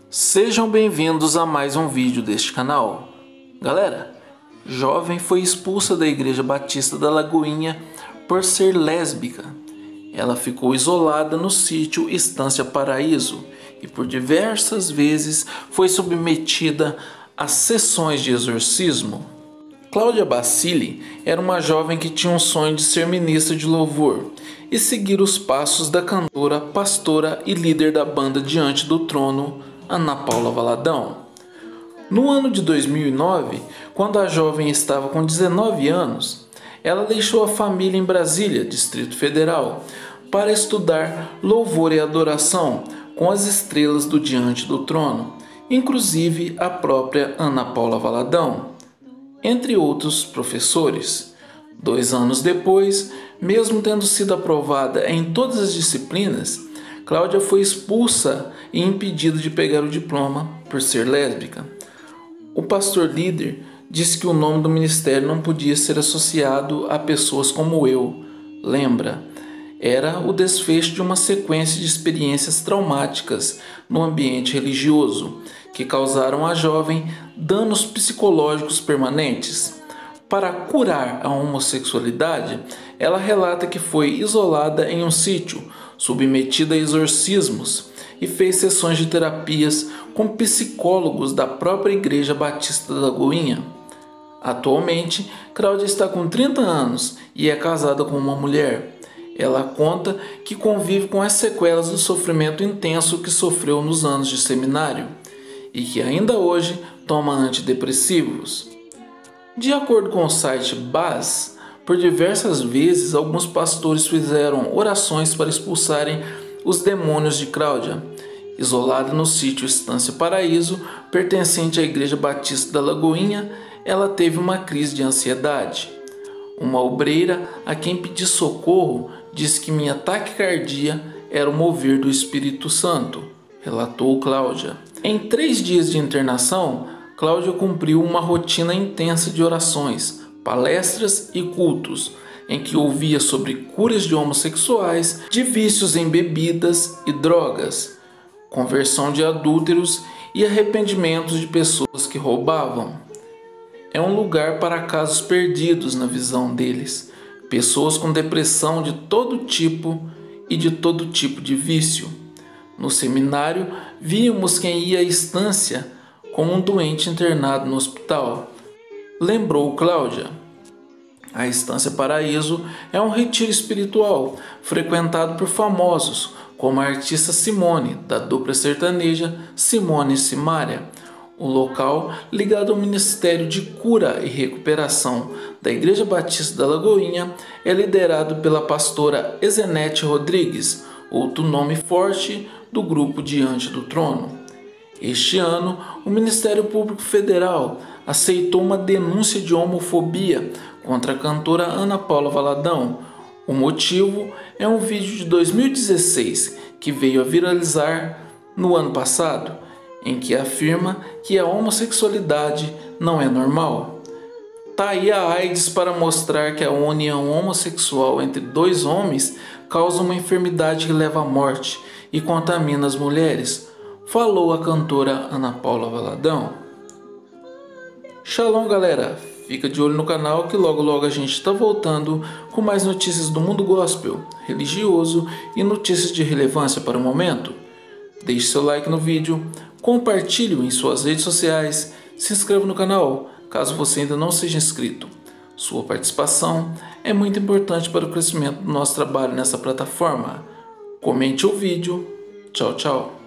Sejam bem-vindos a mais um vídeo deste canal. Galera, jovem foi expulsa da Igreja Batista da Lagoinha por ser lésbica. Ela ficou isolada no sítio Estância Paraíso e por diversas vezes foi submetida a sessões de exorcismo. Cláudia Bacilli era uma jovem que tinha um sonho de ser ministra de louvor e seguir os passos da cantora, pastora e líder da banda Diante do Trono, Ana Paula Valadão. No ano de 2009, quando a jovem estava com 19 anos, ela deixou a família em Brasília, Distrito Federal, para estudar louvor e adoração com as estrelas do Diante do Trono, inclusive a própria Ana Paula Valadão, entre outros professores. 2 anos depois, mesmo tendo sido aprovada em todas as disciplinas, Cláudia foi expulsa e impedida de pegar o diploma por ser lésbica. O pastor líder disse que o nome do ministério não podia ser associado a pessoas como eu. Lembra? Era o desfecho de uma sequência de experiências traumáticas no ambiente religioso que causaram à jovem danos psicológicos permanentes. Para curar a homossexualidade, ela relata que foi isolada em um sítio, submetida a exorcismos e fez sessões de terapias com psicólogos da própria Igreja Batista da Lagoinha. Atualmente, Cláudia está com 30 anos e é casada com uma mulher. Ela conta que convive com as sequelas do sofrimento intenso que sofreu nos anos de seminário e que ainda hoje toma antidepressivos. De acordo com o site Baz, por diversas vezes alguns pastores fizeram orações para expulsarem os demônios de Cláudia. Isolada no sítio Estância Paraíso, pertencente à Igreja Batista da Lagoinha, ela teve uma crise de ansiedade. Uma obreira a quem pedi socorro disse que minha taquicardia era o mover do Espírito Santo, relatou Cláudia. Em 3 dias de internação, Cláudia cumpriu uma rotina intensa de orações, palestras e cultos, em que ouvia sobre curas de homossexuais, de vícios em bebidas e drogas, conversão de adúlteros e arrependimentos de pessoas que roubavam. É um lugar para casos perdidos na visão deles, pessoas com depressão de todo tipo e de todo tipo de vício. No seminário, víamos quem ia à estância como um doente internado no hospital, lembrou Cláudia. A Estância Paraíso é um retiro espiritual frequentado por famosos, como a artista Simone, da dupla sertaneja Simone e Simaria. O local, ligado ao Ministério de Cura e Recuperação da Igreja Batista da Lagoinha, é liderado pela pastora Ezenete Rodrigues, outro nome forte do grupo Diante do Trono. Este ano, o Ministério Público Federal aceitou uma denúncia de homofobia contra a cantora Ana Paula Valadão. O motivo é um vídeo de 2016 que veio a viralizar no ano passado, em que afirma que a homossexualidade não é normal. Tá aí a AIDS para mostrar que a união homossexual entre 2 homens causa uma enfermidade que leva à morte e contamina as mulheres, falou a cantora Ana Paula Valadão. Shalom, galera! Fica de olho no canal que logo a gente está voltando com mais notícias do mundo gospel, religioso e notícias de relevância para o momento. Deixe seu like no vídeo, compartilhe-o em suas redes sociais, se inscreva no canal caso você ainda não seja inscrito. Sua participação é muito importante para o crescimento do nosso trabalho nessa plataforma. Comente o vídeo. Tchau, tchau.